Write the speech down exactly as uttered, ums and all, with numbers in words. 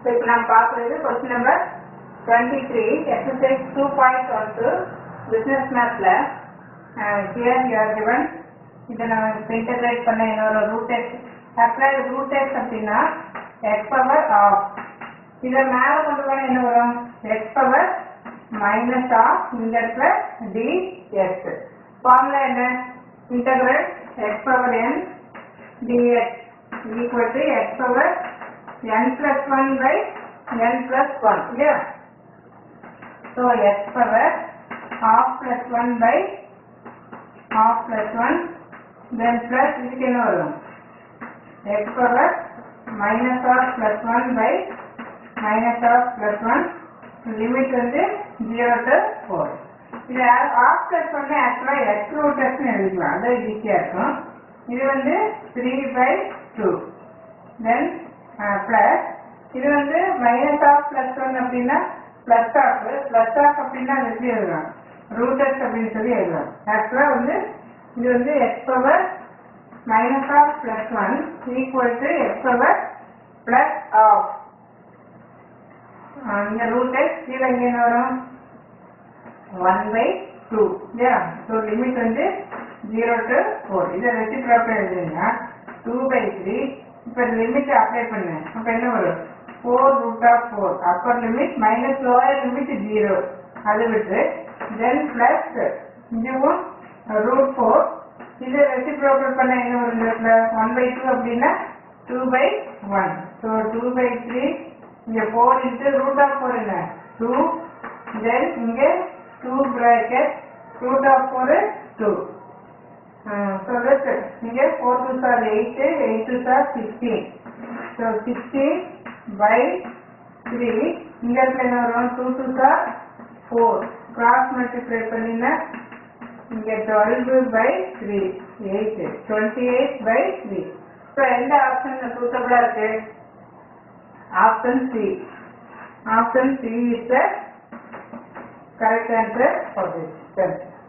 So, இப்போ நாம் பார்க்கிறது question number twenty-three, exercise two point one two, business mathல uh, here you are given, இதை நம்ம integrate பண்ண இன்னொரு root x, apply root x அப்படின்னா x power of, இதை மேல கொண்டு போன என்ன வரும் x power minus of இந்த இடத்துல dx, formula என்ன integral x power n dx equal to x power n plus one by n plus one, yeah. So x power half plus one by half plus one, then plus இதுக்கு என்ன வரும் x power minus of plus one by minus of plus one, limit வந்து zero to four. இது half plus one actually x root x னு எழுதிக்கலாம், அது ஈஸியா இருக்கும். இது வந்து three by two, then uh, plus இது வந்து minus of plus one அப்படின்னா plus of plus of அப்படின்னா அது எப்படி எழுதலாம் root x அப்படின்னு சொல்லி எழுதலாம். ஆக்சுவலா வந்து இது வந்து x power minus of plus one equal to x power plus of இந்த root x கீழே இங்க என்ன வரும் one by two, yeah. So limit வந்து zero to four. இதை ரெசிப்ரோக்கல் எழுதுங்க two by three. இப்போ லிமிட் அப்ளை பண்ணு, அப்போ என்ன வரும் four root of four, upper limit minus lower limit zero, அது விட்டு then plus இதுவும் root four. இதை ரெசிப்ரோக்கல் பண்ண என்ன வரும் இடத்துல one by two அப்படின்னா two by one. So two by three, இங்கே four into root of four என்ன two, then இங்கே two bracket root of four two. Uh, so that here four twos are eight, eight twos are sixteen. So sixteen by three, here two twos are four. Cross multiply பண்ணீங்கன்னா இங்க twelve by three, eight, twenty-eight by three. So எந்த option சூட்டபிளா இருக்கு? Option C. Option C is the correct answer for this.